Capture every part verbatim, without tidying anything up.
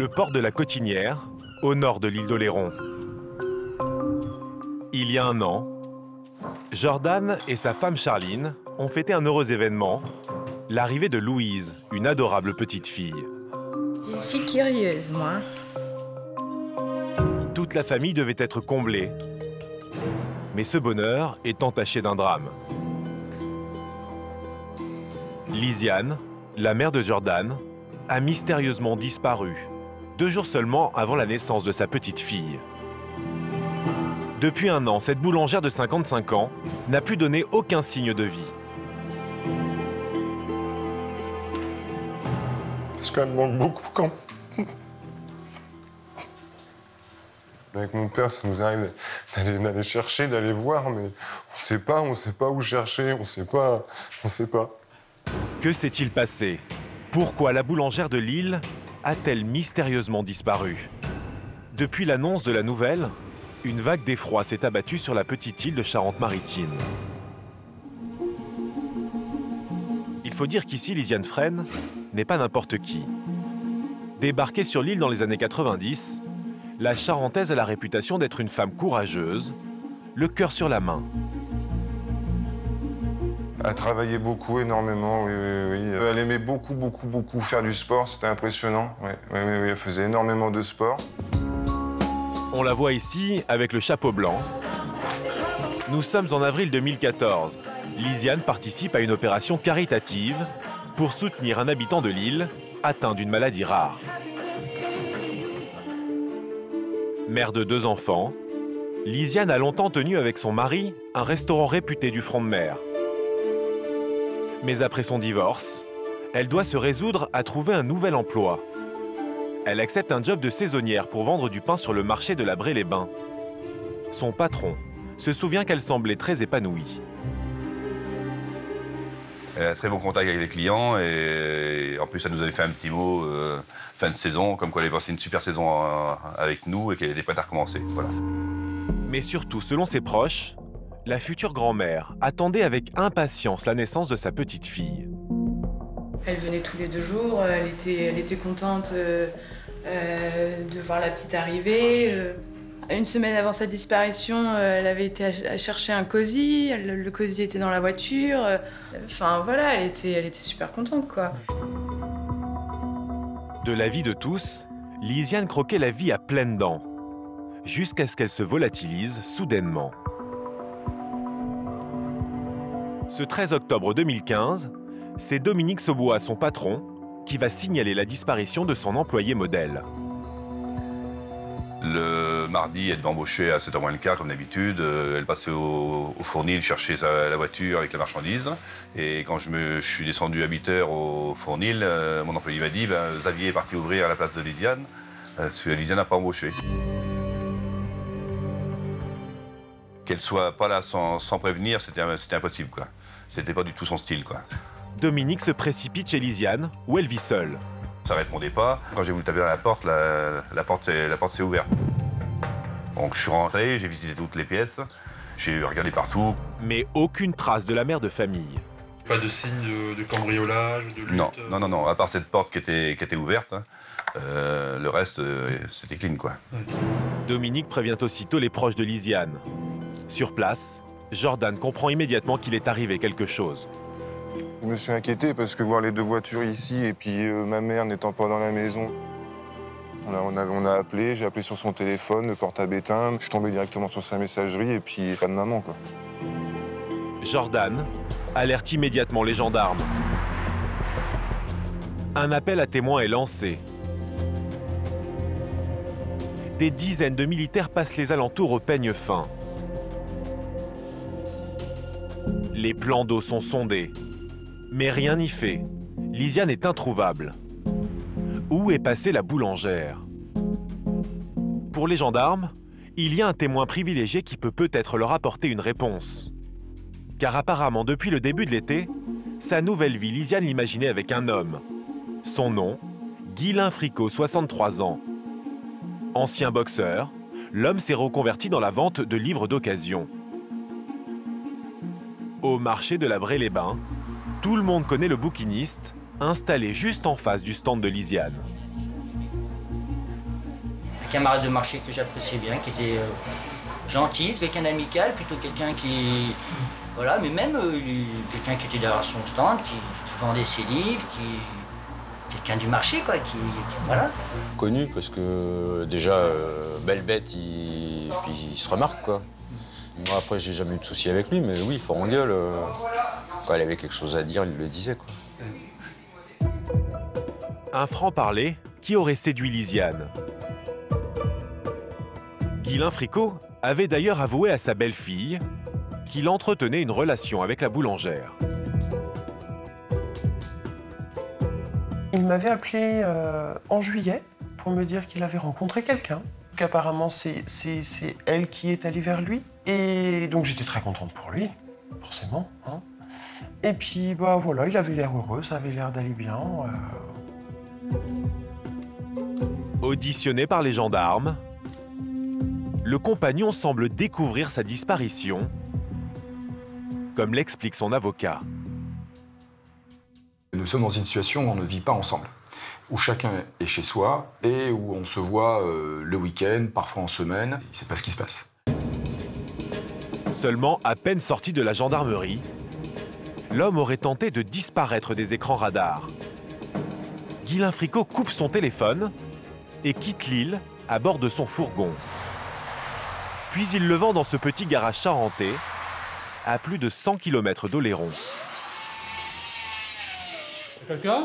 le port de la Cotinière, au nord de l'île d'Oléron. Il y a un an, Jordan et sa femme Charline ont fêté un heureux événement, l'arrivée de Louise, une adorable petite fille. Je suis curieuse, moi. Toute la famille devait être comblée, mais ce bonheur est entaché d'un drame. Lisiane, la mère de Jordan, a mystérieusement disparu, deux jours seulement avant la naissance de sa petite fille. Depuis un an, cette boulangère de cinquante-cinq ans n'a plus donné aucun signe de vie. Parce qu'elle me manque beaucoup quand... Avec mon père, ça nous arrive d'aller chercher, d'aller voir, mais on sait pas, on sait pas où chercher, on sait pas, on sait pas. Que s'est-il passé? Pourquoi la boulangère de Lille a-t-elle mystérieusement disparu? Depuis l'annonce de la nouvelle, une vague d'effroi s'est abattue sur la petite île de Charente-Maritime. Il faut dire qu'ici, Lisiane Fresne n'est pas n'importe qui. Débarquée sur l'île dans les années quatre-vingt-dix, la Charentaise a la réputation d'être une femme courageuse, le cœur sur la main. Elle travaillait beaucoup, énormément, oui, oui, oui. Elle aimait beaucoup, beaucoup, beaucoup faire du sport, c'était impressionnant. Oui, oui, oui, oui, elle faisait énormément de sport. On la voit ici avec le chapeau blanc. Nous sommes en avril deux mille quatorze. Lisiane participe à une opération caritative pour soutenir un habitant de l'île atteint d'une maladie rare. Mère de deux enfants, Lisiane a longtemps tenu avec son mari un restaurant réputé du front de mer. Mais après son divorce, elle doit se résoudre à trouver un nouvel emploi. Elle accepte un job de saisonnière pour vendre du pain sur le marché de la Bray-les-Bains. Son patron se souvient qu'elle semblait très épanouie. Elle a un très bon contact avec les clients et en plus elle nous avait fait un petit mot euh, fin de saison, comme quoi elle avait passé une super saison euh, avec nous et qu'elle était prête à recommencer. Voilà. Mais surtout, selon ses proches, la future grand-mère attendait avec impatience la naissance de sa petite fille. Elle venait tous les deux jours, elle était, elle était contente euh, euh, de voir la petite arriver. Euh. Une semaine avant sa disparition, euh, elle avait été à chercher un cosy, le, le cosy était dans la voiture. Euh, enfin voilà, elle était, elle était super contente, quoi. De la vie de tous, Lisiane croquait la vie à pleines dents, jusqu'à ce qu'elle se volatilise soudainement. Ce treize octobre deux mille quinze, c'est Dominique Saubois, son patron, qui va signaler la disparition de son employé modèle. Le mardi, elle devait embaucher à sept heures moins le quart, comme d'habitude. Elle passait au, au Fournil chercher sa, la voiture avec la marchandise. Et quand je, me, je suis descendu à huit heures au Fournil, euh, mon employé m'a dit ben, « Xavier est parti ouvrir à la place de Lisiane, euh, parce que Lisiane n'a pas embauché. » Qu'elle soit pas là sans, sans prévenir, c'était impossible, quoi. C'était pas du tout son style, quoi. Dominique se précipite chez Lisiane, où elle vit seule. Ça répondait pas. Quand j'ai voulu taper dans la porte, la, la porte s'est ouverte. Donc je suis rentré, j'ai visité toutes les pièces, j'ai regardé partout. Mais aucune trace de la mère de famille. Pas de signe de, de cambriolage, de lutte? Non, non, non, non, à part cette porte qui était, qui était ouverte, hein, euh, le reste, euh, c'était clean, quoi. Ouais. Dominique prévient aussitôt les proches de Lisiane. Sur place, Jordan comprend immédiatement qu'il est arrivé quelque chose. Je me suis inquiété parce que voir les deux voitures ici et puis euh, ma mère n'étant pas dans la maison, on a, on a, on a appelé, j'ai appelé sur son téléphone, le portable éteint, je suis tombé directement sur sa messagerie et puis pas de maman, quoi. Jordan alerte immédiatement les gendarmes. Un appel à témoins est lancé. Des dizaines de militaires passent les alentours au peigne fin. Les plans d'eau sont sondés. Mais rien n'y fait. Lisiane est introuvable. Où est passée la boulangère? Pour les gendarmes, il y a un témoin privilégié qui peut peut-être leur apporter une réponse. Car apparemment, depuis le début de l'été, sa nouvelle vie, Lisiane l'imaginait avec un homme. Son nom, Guylain Fricot, soixante-trois ans. Ancien boxeur, l'homme s'est reconverti dans la vente de livres d'occasion. Au marché de la Bray-les-Bains, tout le monde connaît le bouquiniste, installé juste en face du stand de Lisiane. camarade de marché que j'appréciais bien, qui était euh, gentil, quelqu'un d'amical, plutôt quelqu'un qui... Voilà, mais même euh, quelqu'un qui était derrière son stand, qui, qui vendait ses livres, qui... Quelqu'un du marché, quoi, qui... qui voilà. Connu, parce que déjà, euh, belle bête, il... Puis, il se remarque, quoi. Moi, après, j'ai jamais eu de soucis avec lui, mais oui, fort en gueule. Euh... Quand il avait quelque chose à dire, il le disait, quoi. Un franc-parler qui aurait séduit Lisiane. Guylain Fricot avait d'ailleurs avoué à sa belle-fille qu'il entretenait une relation avec la boulangère. Il m'avait appelé euh, en juillet pour me dire qu'il avait rencontré quelqu'un, qu'apparemment c'est elle qui est allée vers lui. Et donc j'étais très contente pour lui, forcément. Hein. Et puis bah voilà, il avait l'air heureux, ça avait l'air d'aller bien. Euh... Auditionné par les gendarmes, le compagnon semble découvrir sa disparition, comme l'explique son avocat. Nous sommes dans une situation où on ne vit pas ensemble, où chacun est chez soi et où on se voit euh, le week-end, parfois en semaine. Il ne sait pas ce qui se passe. Seulement à peine sorti de la gendarmerie, l'homme aurait tenté de disparaître des écrans radars. Guylain Fricot coupe son téléphone et quitte l'île à bord de son fourgon. Puis il le vend dans ce petit garage charentais, à plus de cent kilomètres d'Oléron. Quelqu'un?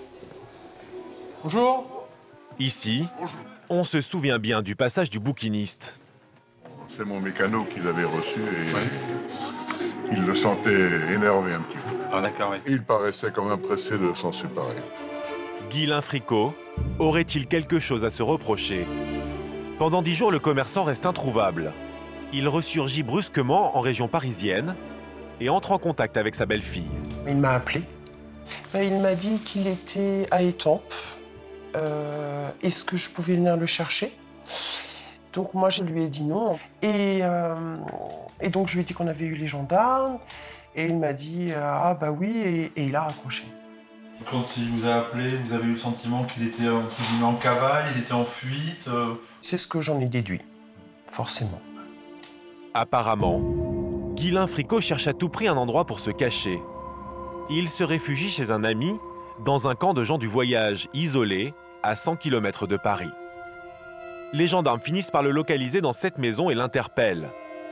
Bonjour. Ici, on se souvient bien du passage du bouquiniste. C'est mon mécano qui l'avait reçu et oui. Il le sentait énervé un petit peu. Ah d'accord, oui. Il paraissait quand même pressé de s'en séparer. Guylain Fricot aurait-il quelque chose à se reprocher? Pendant dix jours, le commerçant reste introuvable. Il ressurgit brusquement en région parisienne et entre en contact avec sa belle-fille. Il m'a appelé. Il m'a dit qu'il était à Étampes. Euh, Est-ce que je pouvais venir le chercher? Donc moi, je lui ai dit non. Et, euh, et donc, je lui ai dit qu'on avait eu les gendarmes. Et il m'a dit euh, ah bah oui, et, et il a raccroché. Quand il vous a appelé, vous avez eu le sentiment qu'il était entre guillemets en cavale, il était en fuite euh... C'est ce que j'en ai déduit, forcément. Apparemment, Guylain Fricot cherche à tout prix un endroit pour se cacher. Il se réfugie chez un ami dans un camp de gens du voyage isolé à cent kilomètres de Paris. Les gendarmes finissent par le localiser dans cette maison et l'interpellent.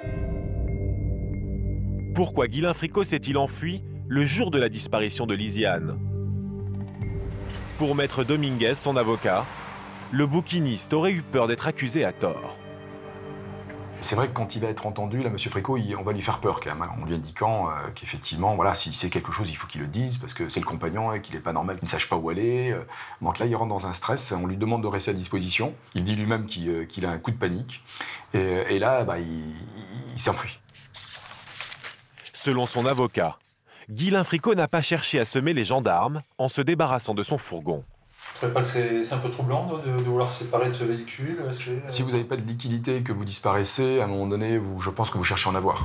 Pourquoi Guylain Fricot s'est-il enfui le jour de la disparition de Lisiane? Pour Maître Dominguez, son avocat, le bouquiniste aurait eu peur d'être accusé à tort. C'est vrai que quand il va être entendu, là, M. Fricot, il, on va lui faire peur quand même, en lui indiquant euh, qu'effectivement, voilà, s'il sait quelque chose, il faut qu'il le dise, parce que c'est le compagnon et qu'il n'est pas normal qu'il ne sache pas où aller. Donc là, il rentre dans un stress, on lui demande de rester à disposition. Il dit lui-même qu'il euh, qu'il a un coup de panique. Et, et là, bah, il, il, il s'enfuit. Selon son avocat, Guylain Fricot n'a pas cherché à semer les gendarmes en se débarrassant de son fourgon. Vous ne trouvez pas que c'est un peu troublant de, de vouloir se séparer de ce véhicule? Si vous n'avez pas de liquidité et que vous disparaissez, à un moment donné, vous, je pense que vous cherchez à en avoir.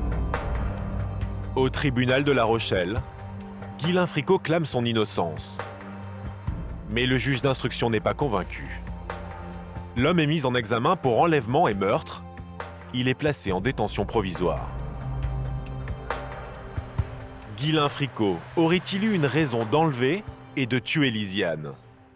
Au tribunal de La Rochelle, Guylain Fricot clame son innocence. Mais le juge d'instruction n'est pas convaincu. L'homme est mis en examen pour enlèvement et meurtre. Il est placé en détention provisoire. Guylain Fricot aurait-il eu une raison d'enlever et de tuer Lisiane?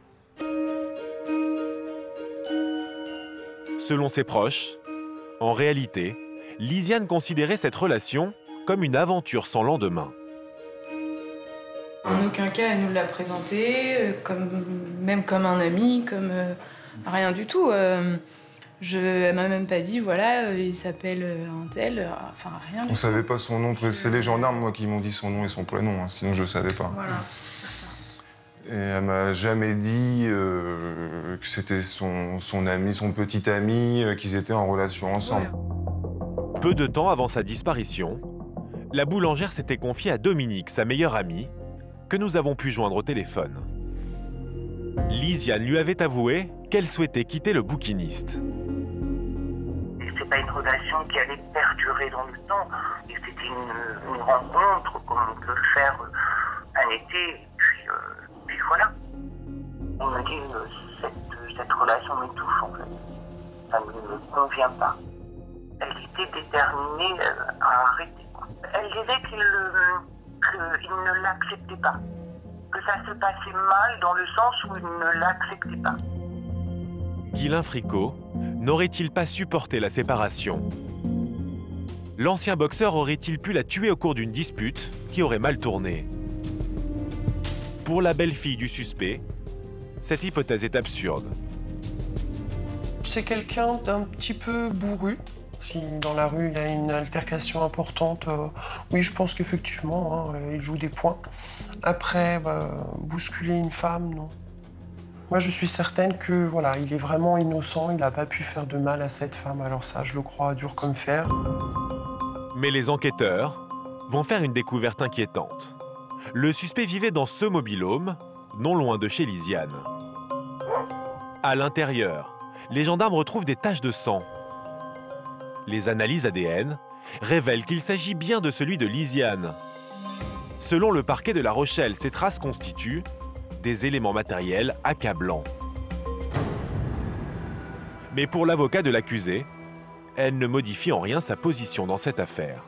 Selon ses proches, en réalité, Lisiane considérait cette relation comme une aventure sans lendemain. En aucun cas, elle nous l'a présenté, euh, comme, même comme un ami, comme euh, rien du tout. Euh, je, elle m'a même pas dit, voilà, euh, il s'appelle un tel, euh, enfin rien. On savait pas son nom, c'est les gendarmes, moi, qui m'ont dit son nom et son prénom, hein, sinon je savais pas. Voilà, c'est ça. Et elle m'a jamais dit euh, que c'était son, son ami, son petit ami, euh, qu'ils étaient en relation ensemble. Ouais. Peu de temps avant sa disparition, la boulangère s'était confiée à Dominique, sa meilleure amie, que nous avons pu joindre au téléphone. Lisiane lui avait avoué qu'elle souhaitait quitter le bouquiniste. C'est pas une relation qui allait perdurer dans le temps. Et c'était une, une rencontre comme on peut le faire un été, puis, euh, puis voilà. On m'a dit, euh, cette, cette relation m'étouffe en fait. Ça ne me convient pas. Elle était déterminée à arrêter. Elle disait qu'il euh, qu'il ne l'acceptait pas. Que ça se passait mal dans le sens où il ne l'acceptait pas. Guylain Fricot n'aurait-il pas supporté la séparation? L'ancien boxeur aurait-il pu la tuer au cours d'une dispute qui aurait mal tourné? Pour la belle-fille du suspect, cette hypothèse est absurde. C'est quelqu'un d'un petit peu bourru. Si dans la rue il y a une altercation importante, euh, oui, je pense qu'effectivement, hein, il joue des points. Après, bah, bousculer une femme, non. Moi, je suis certaine que voilà, il est vraiment innocent, il n'a pas pu faire de mal à cette femme. Alors ça, je le crois dur comme fer. Mais les enquêteurs vont faire une découverte inquiétante. Le suspect vivait dans ce mobil-home, non loin de chez Lisiane. À l'intérieur, les gendarmes retrouvent des taches de sang. Les analyses A D N révèlent qu'il s'agit bien de celui de Lisiane. Selon le parquet de La Rochelle, ces traces constituent des éléments matériels accablants. Mais pour l'avocat de l'accusé, elle ne modifie en rien sa position dans cette affaire.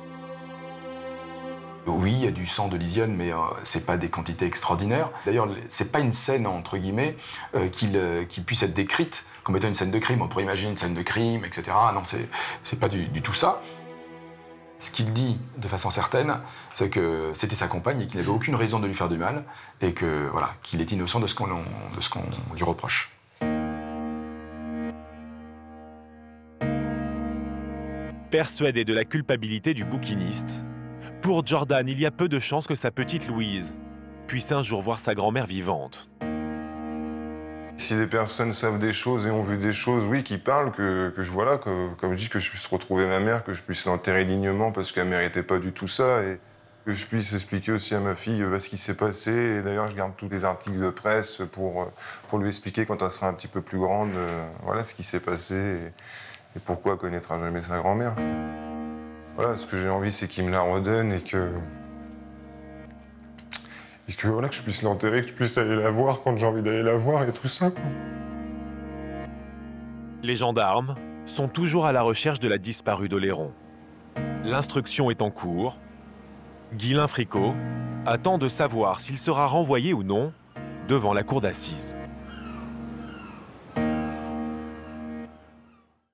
Oui, il y a du sang de Lisiane, mais euh, c'est pas des quantités extraordinaires. D'ailleurs, c'est pas une scène, entre guillemets, euh, qui euh, puisse être décrite comme étant une scène de crime. On pourrait imaginer une scène de crime, et cetera. Non, c'est pas du, du tout ça. Ce qu'il dit de façon certaine, c'est que c'était sa compagne et qu'il n'avait aucune raison de lui faire du mal et que voilà, qu'il est innocent de ce qu'on de ce qu'on lui reproche. Persuadé de la culpabilité du bouquiniste, pour Jordan, il y a peu de chances que sa petite Louise puisse un jour voir sa grand-mère vivante. Si des personnes savent des choses et ont vu des choses, oui, qui parlent, que, que je voilà, que, comme je dis, que je puisse retrouver ma mère, que je puisse l'enterrer dignement parce qu'elle ne méritait pas du tout ça, et que je puisse expliquer aussi à ma fille bah, ce qui s'est passé. Et d'ailleurs, je garde tous les articles de presse pour, pour lui expliquer quand elle sera un petit peu plus grande, euh, voilà ce qui s'est passé et, et pourquoi elle connaîtra jamais sa grand-mère. Voilà, ce que j'ai envie, c'est qu'il me la redonne et que... Et que, voilà, que je puisse l'enterrer, que je puisse aller la voir quand j'ai envie d'aller la voir et tout ça, quoi. Les gendarmes sont toujours à la recherche de la disparue d'Oléron. L'instruction est en cours. Guylain Fricot attend de savoir s'il sera renvoyé ou non devant la cour d'assises.